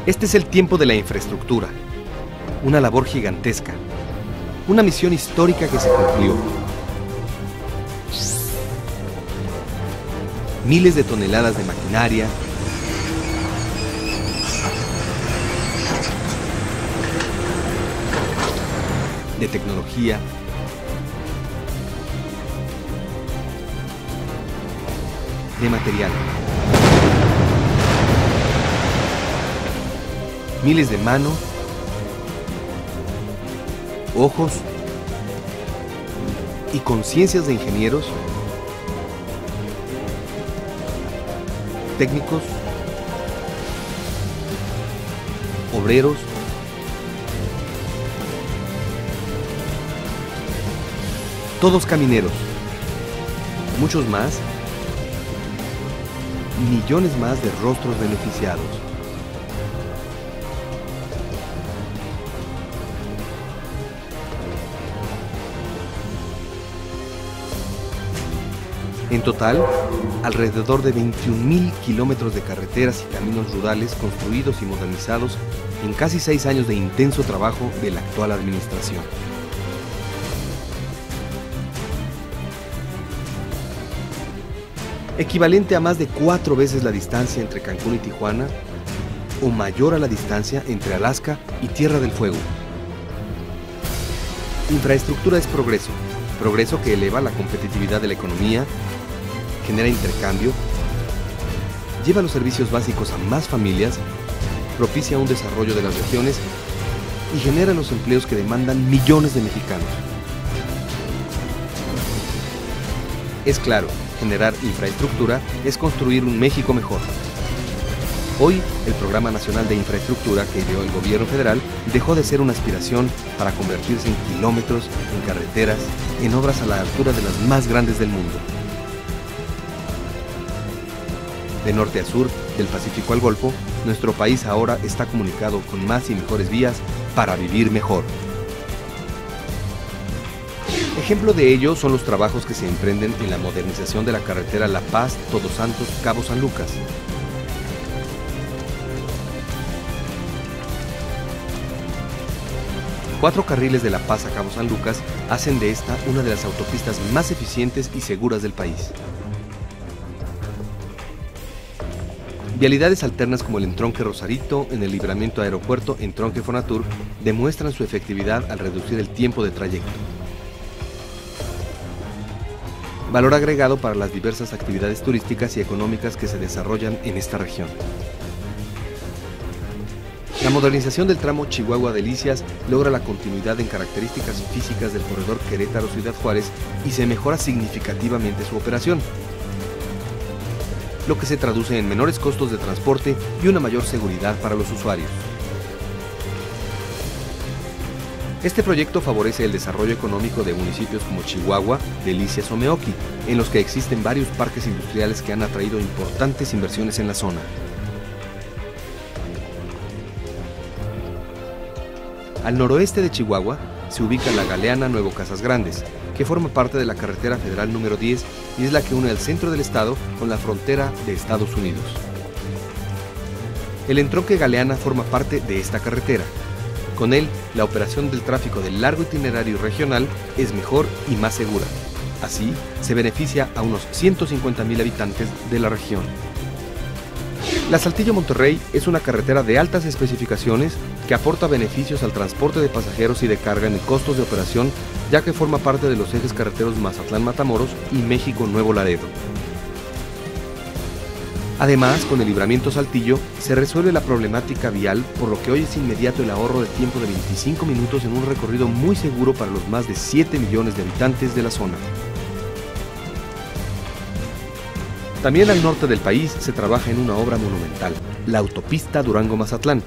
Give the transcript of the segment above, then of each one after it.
Este es el tiempo de la infraestructura, una labor gigantesca, una misión histórica que se cumplió. Miles de toneladas de maquinaria, de tecnología, de material. Miles de manos, ojos y conciencias de ingenieros, técnicos, obreros, todos camineros, muchos más, millones más de rostros beneficiados. En total, alrededor de 21.000 kilómetros de carreteras y caminos rurales construidos y modernizados en casi 6 años de intenso trabajo de la actual administración. Equivalente a más de 4 veces la distancia entre Cancún y Tijuana, o mayor a la distancia entre Alaska y Tierra del Fuego. Infraestructura es progreso, progreso que eleva la competitividad de la economía, genera intercambio, lleva los servicios básicos a más familias, propicia un desarrollo de las regiones y genera los empleos que demandan millones de mexicanos. Es claro, generar infraestructura es construir un México mejor. Hoy, el Programa Nacional de Infraestructura que ideó el gobierno federal dejó de ser una aspiración para convertirse en kilómetros, en carreteras, en obras a la altura de las más grandes del mundo. De norte a sur, del Pacífico al Golfo, nuestro país ahora está comunicado con más y mejores vías para vivir mejor. Ejemplo de ello son los trabajos que se emprenden en la modernización de la carretera La Paz, Todos Santos, Cabo San Lucas. Cuatro carriles de La Paz a Cabo San Lucas hacen de esta una de las autopistas más eficientes y seguras del país. Vialidades alternas como el entronque Rosarito en el libramiento aeropuerto entronque Fonatur demuestran su efectividad al reducir el tiempo de trayecto. Valor agregado para las diversas actividades turísticas y económicas que se desarrollan en esta región. La modernización del tramo Chihuahua-Delicias logra la continuidad en características físicas del corredor Querétaro-Ciudad Juárez y se mejora significativamente su operación, lo que se traduce en menores costos de transporte y una mayor seguridad para los usuarios. Este proyecto favorece el desarrollo económico de municipios como Chihuahua, Delicias o Meoqui, en los que existen varios parques industriales que han atraído importantes inversiones en la zona. Al noroeste de Chihuahua se ubica la Galeana Nuevo Casas Grandes, que forma parte de la carretera federal número 10 y es la que une el centro del estado con la frontera de Estados Unidos. El entronque Galeana forma parte de esta carretera. Con él, la operación del tráfico del largo itinerario regional es mejor y más segura. Así, se beneficia a unos 150,000 habitantes de la región. La Saltillo-Monterrey es una carretera de altas especificaciones que aporta beneficios al transporte de pasajeros y de carga en costos de operación, ya que forma parte de los ejes carreteros Mazatlán-Matamoros y México-Nuevo Laredo. Además, con el libramiento Saltillo, se resuelve la problemática vial, por lo que hoy es inmediato el ahorro de tiempo de 25 minutos en un recorrido muy seguro para los más de 7 millones de habitantes de la zona. También al norte del país se trabaja en una obra monumental, la autopista Durango-Mazatlán,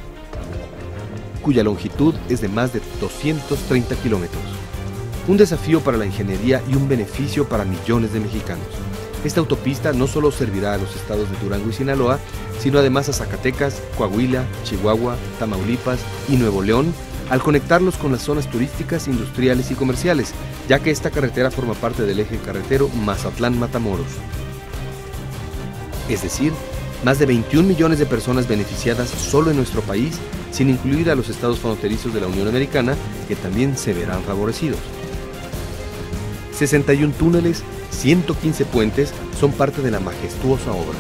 cuya longitud es de más de 230 kilómetros. Un desafío para la ingeniería y un beneficio para millones de mexicanos. Esta autopista no solo servirá a los estados de Durango y Sinaloa, sino además a Zacatecas, Coahuila, Chihuahua, Tamaulipas y Nuevo León, al conectarlos con las zonas turísticas, industriales y comerciales, ya que esta carretera forma parte del eje carretero Mazatlán-Matamoros. Es decir, Más de 21 millones de personas beneficiadas solo en nuestro país, sin incluir a los estados fronterizos de la Unión Americana, que también se verán favorecidos. 61 túneles, 115 puentes son parte de la majestuosa obra.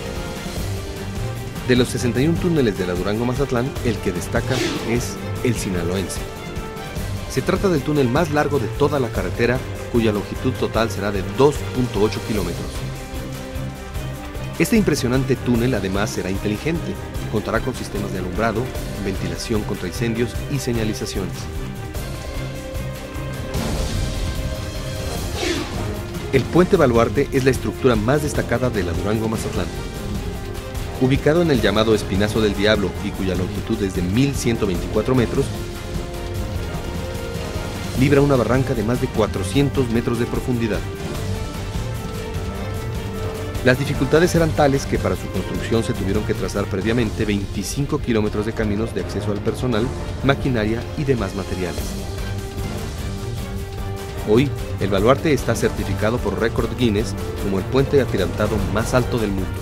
De los 61 túneles de la Durango-Mazatlán, el que destaca es el sinaloense. Se trata del túnel más largo de toda la carretera, cuya longitud total será de 2.8 kilómetros. Este impresionante túnel además será inteligente, contará con sistemas de alumbrado, ventilación contra incendios y señalizaciones. El puente Baluarte es la estructura más destacada de la Durango-Mazatlán. Ubicado en el llamado Espinazo del Diablo y cuya longitud es de 1.124 metros, libra una barranca de más de 400 metros de profundidad. Las dificultades eran tales que para su construcción se tuvieron que trazar previamente 25 kilómetros de caminos de acceso al personal, maquinaria y demás materiales. Hoy, el Baluarte está certificado por Récord Guinness como el puente atirantado más alto del mundo.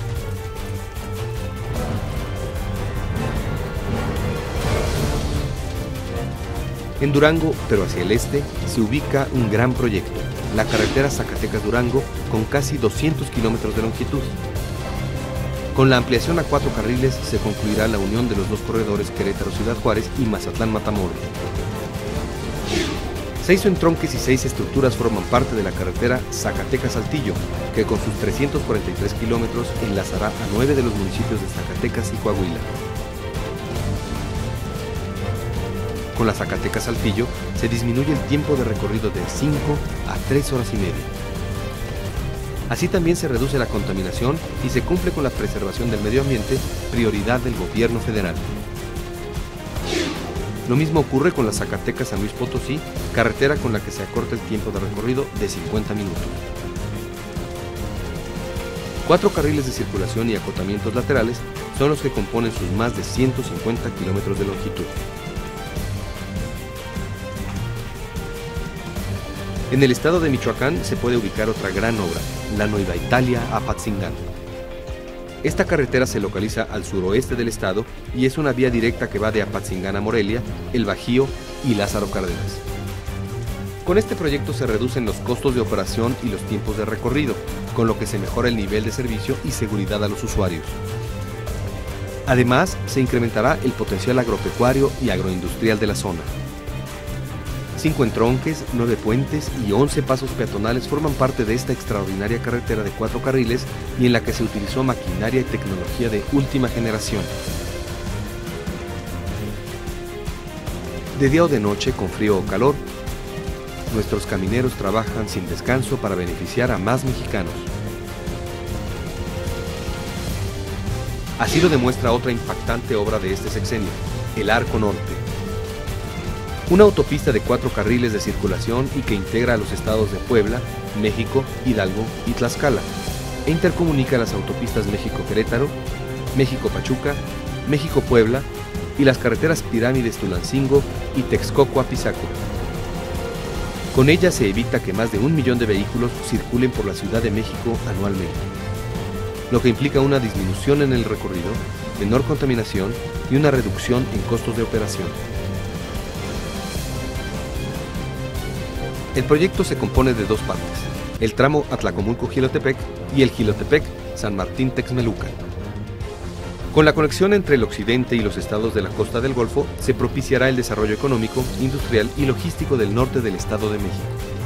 En Durango, pero hacia el este, se ubica un gran proyecto, la carretera Zacatecas-Durango, con casi 200 kilómetros de longitud. Con la ampliación a 4 carriles se concluirá la unión de los dos corredores Querétaro-Ciudad Juárez y Mazatlán-Matamoros. 6 entronques y 6 estructuras forman parte de la carretera Zacatecas-Saltillo, que con sus 343 kilómetros enlazará a 9 de los municipios de Zacatecas y Coahuila. Con la Zacatecas-Saltillo se disminuye el tiempo de recorrido de 5 a 3 horas y media. Así también se reduce la contaminación y se cumple con la preservación del medio ambiente, prioridad del gobierno federal. Lo mismo ocurre con la Zacatecas-San Luis Potosí, carretera con la que se acorta el tiempo de recorrido de 50 minutos. 4 carriles de circulación y acotamientos laterales son los que componen sus más de 150 kilómetros de longitud. En el estado de Michoacán se puede ubicar otra gran obra, la Nueva Italia-Apatzingán. Esta carretera se localiza al suroeste del estado y es una vía directa que va de Apatzingán a Morelia, El Bajío y Lázaro Cárdenas. Con este proyecto se reducen los costos de operación y los tiempos de recorrido, con lo que se mejora el nivel de servicio y seguridad a los usuarios. Además, se incrementará el potencial agropecuario y agroindustrial de la zona. 5 entronques, 9 puentes y 11 pasos peatonales forman parte de esta extraordinaria carretera de 4 carriles y en la que se utilizó maquinaria y tecnología de última generación. De día o de noche, con frío o calor, nuestros camineros trabajan sin descanso para beneficiar a más mexicanos. Así lo demuestra otra impactante obra de este sexenio, el Arco Norte. Una autopista de 4 carriles de circulación y que integra a los estados de Puebla, México, Hidalgo y Tlaxcala, e intercomunica las autopistas México-Querétaro, México-Pachuca, México-Puebla y las carreteras Pirámides-Tulancingo y Texcoco-Apizaco. Con ella se evita que más de 1 millón de vehículos circulen por la Ciudad de México anualmente, lo que implica una disminución en el recorrido, menor contaminación y una reducción en costos de operación. El proyecto se compone de 2 partes, el tramo Atlacomulco-Jilotepec y el Jilotepec-San Martín-Texmelucan. Con la conexión entre el occidente y los estados de la costa del Golfo, se propiciará el desarrollo económico, industrial y logístico del norte del Estado de México.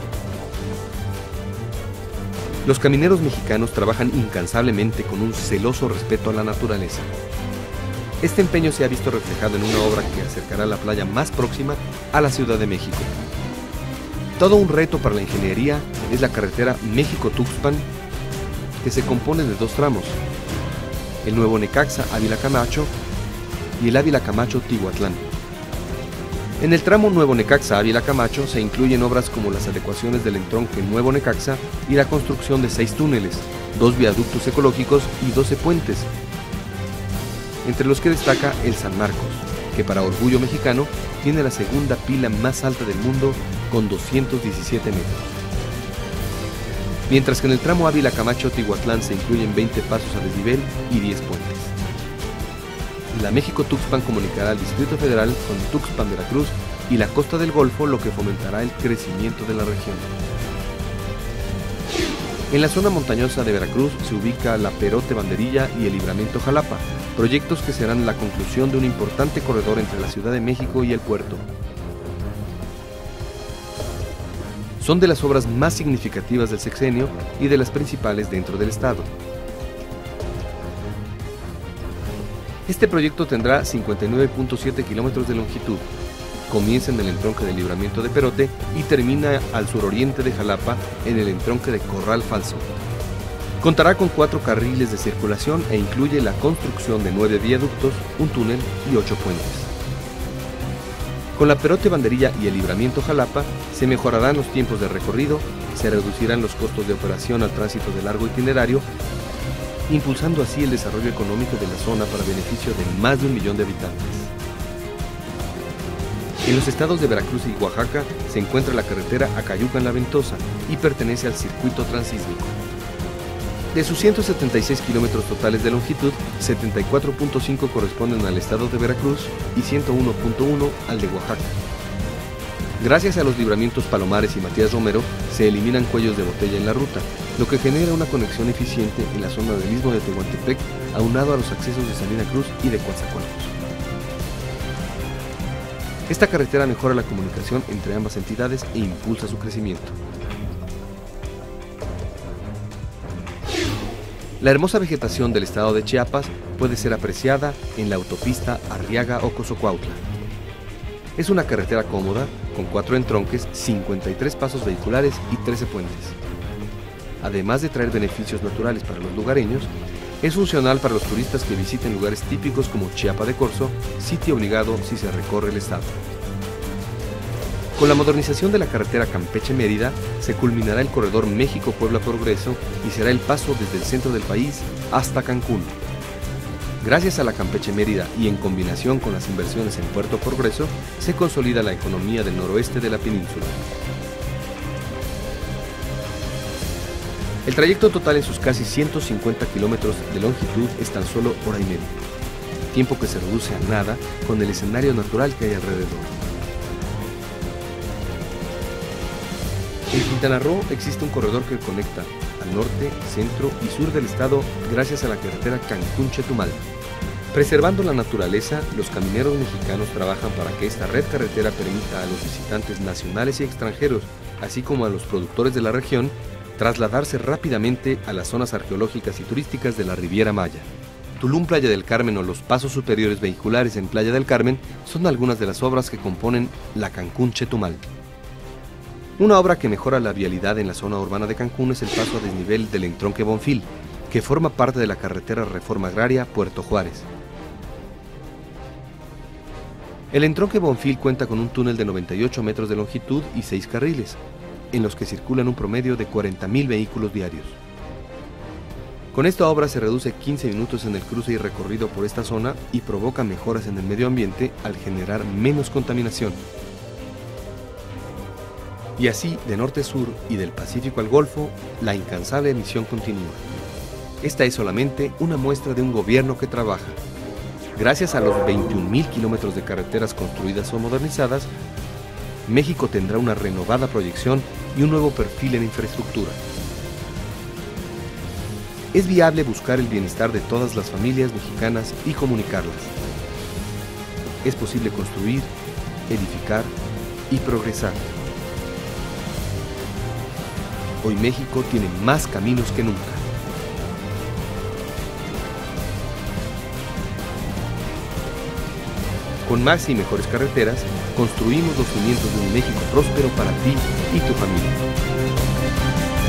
Los camineros mexicanos trabajan incansablemente con un celoso respeto a la naturaleza. Este empeño se ha visto reflejado en una obra que acercará la playa más próxima a la Ciudad de México. Todo un reto para la ingeniería es la carretera México-Tuxpan, que se compone de 2 tramos, el Nuevo Necaxa-Ávila Camacho y el Ávila Camacho-Tihuatlán. En el tramo Nuevo Necaxa-Ávila Camacho se incluyen obras como las adecuaciones del entronque Nuevo Necaxa y la construcción de 6 túneles, 2 viaductos ecológicos y 12 puentes, entre los que destaca el San Marcos, que para orgullo mexicano tiene la segunda pila más alta del mundo con 217 metros. mientras que en el tramo Ávila Camacho-Tihuatlán se incluyen 20 pasos a desnivel y 10 puentes. La México-Tuxpan comunicará al Distrito Federal con Tuxpan, Veracruz y la costa del Golfo, lo que fomentará el crecimiento de la región. En la zona montañosa de Veracruz se ubica la Perote-Banderilla y el Libramiento Jalapa, proyectos que serán la conclusión de un importante corredor entre la Ciudad de México y el puerto. Son de las obras más significativas del sexenio y de las principales dentro del estado. Este proyecto tendrá 59.7 kilómetros de longitud. Comienza en el entronque del Libramiento de Perote y termina al suroriente de Jalapa en el entronque de Corral Falso. Contará con 4 carriles de circulación e incluye la construcción de 9 viaductos, un túnel y 8 puentes. Con la Perote Banderilla y el Libramiento Jalapa se mejorarán los tiempos de recorrido, se reducirán los costos de operación al tránsito de largo itinerario, impulsando así el desarrollo económico de la zona para beneficio de más de 1 millón de habitantes. En los estados de Veracruz y Oaxaca se encuentra la carretera Acayucan-La Ventosa y pertenece al circuito transísmico. De sus 176 kilómetros totales de longitud, 74.5 corresponden al estado de Veracruz y 101.1 al de Oaxaca. Gracias a los libramientos Palomares y Matías Romero, se eliminan cuellos de botella en la ruta, lo que genera una conexión eficiente en la zona del Istmo de Tehuantepec, aunado a los accesos de Salina Cruz y de Coatzacoalcos. Esta carretera mejora la comunicación entre ambas entidades e impulsa su crecimiento. La hermosa vegetación del estado de Chiapas puede ser apreciada en la autopista Arriaga-Ocosocuautla. Es una carretera cómoda, con 4 entronques, 53 pasos vehiculares y 13 puentes. Además de traer beneficios naturales para los lugareños, es funcional para los turistas que visiten lugares típicos como Chiapa de Corzo, sitio obligado si se recorre el estado. Con la modernización de la carretera Campeche-Mérida, se culminará el corredor México-Puebla-Progreso y será el paso desde el centro del país hasta Cancún. Gracias a la Campeche-Mérida y en combinación con las inversiones en Puerto Progreso, se consolida la economía del noroeste de la península. El trayecto total en sus casi 150 kilómetros de longitud es tan solo hora y media, tiempo que se reduce a nada con el escenario natural que hay alrededor. En Quintana Roo existe un corredor que conecta al norte, centro y sur del estado gracias a la carretera Cancún-Chetumal. Preservando la naturaleza, los camineros mexicanos trabajan para que esta red carretera permita a los visitantes nacionales y extranjeros, así como a los productores de la región, trasladarse rápidamente a las zonas arqueológicas y turísticas de la Riviera Maya. Tulum Playa del Carmen o los pasos superiores vehiculares en Playa del Carmen son algunas de las obras que componen la Cancún-Chetumal. Una obra que mejora la vialidad en la zona urbana de Cancún es el paso a desnivel del entronque Bonfil, que forma parte de la carretera Reforma Agraria Puerto Juárez. El entronque Bonfil cuenta con un túnel de 98 metros de longitud y 6 carriles, en los que circulan un promedio de 40.000 vehículos diarios. Con esta obra se reduce 15 minutos en el cruce y recorrido por esta zona y provoca mejoras en el medio ambiente al generar menos contaminación. Y así, de norte a sur y del Pacífico al Golfo, la incansable misión continúa. Esta es solamente una muestra de un gobierno que trabaja. Gracias a los 21.000 kilómetros de carreteras construidas o modernizadas, México tendrá una renovada proyección y un nuevo perfil en infraestructura. Es viable buscar el bienestar de todas las familias mexicanas y comunicarlas. Es posible construir, edificar y progresar. Hoy México tiene más caminos que nunca. Con más y mejores carreteras, construimos los cimientos de un México próspero para ti y tu familia.